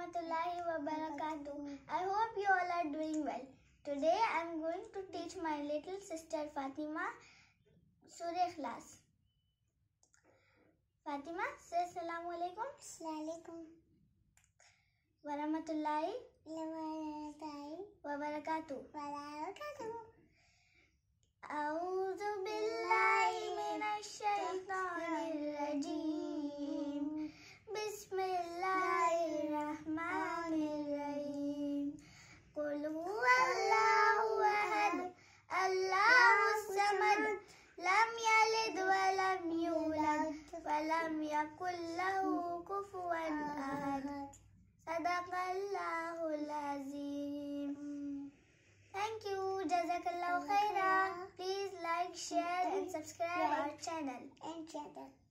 warahmatullahi wabarakatuh. I hope you all are doing well. Today I am going to teach my little sister Fatima Surah Ikhlas. Fatima, say Assalamu alaikum. Assalamualaikum Warahmatullahi wabarakatuh. wabarakatuh. A'udhu billahi minash shaitanir rajim. Bismillahirrahmanirrahim. Qul huwallahu ahad. Allahus samad. Lam yalid wa lam yulad wa lam yakul lahu kufuwan ahad. Sadaqallahul azim. Thank you. Jazakallahu khaira. Please like, share and subscribe our channel.